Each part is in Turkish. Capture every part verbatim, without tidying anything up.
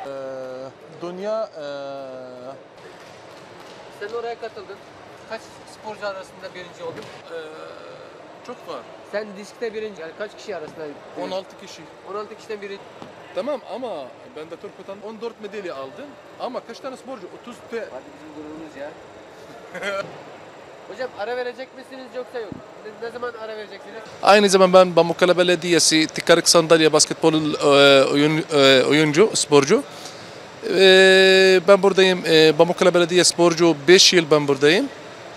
Ee, dünya ee, Sen oraya katıldın. Kaç sporcu arasında birinci oldun? ee, çok var. Sen diskte birinci. Yani kaç kişi arasında? on altı kişi. on altı kişiden biri. Tamam ama ben de Turku'dan on dört madalya aldım. Ama kaç tane sporcu? otuz te. Hadi bizim gururumuz ya. Hocam ara verecek misiniz yoksa yok? Ne, ne zaman ara vereceksiniz? Aynı zamanda ben Pamukkale Belediyesi Tekerlek Sandalye Basketbol e, oyun, e, oyuncu, sporcu. E, ben buradayım. E, Pamukkale Belediye sporcu beş yıl ben buradayım.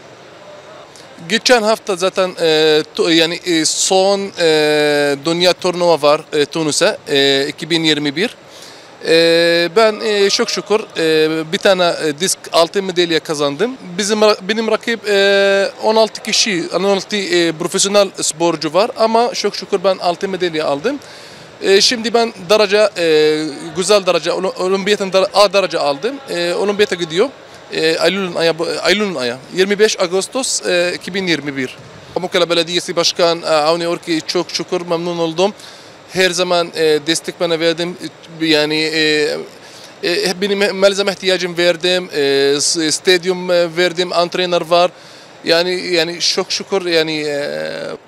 Geçen hafta zaten e, tu, yani e, son e, dünya turnuva var e, Tunus'a e, iki bin yirmi bir. E, ben e, çok şükür e, bir tane e, disk altın madalya kazandım. Bizim benim rakip e, on altı kişi, on altı e, profesyonel sporcu var ama çok şükür ben altın madalya aldım. E, şimdi ben derece e, güzel derece olimpiyatın A derece aldım. E, olimpiyata gidiyor. Eylül'ün aya, Eylül'ün aya yirmi beş Ağustos iki bin yirmi bir. Pamukkale Belediyesi Başkan Avni Orki çok şükür memnun oldum. Her zaman destek bana verdim. Yani benim malzeme ihtiyacım verdim. Stadyum verdim, antrenör var. Yani yani çok şükür yani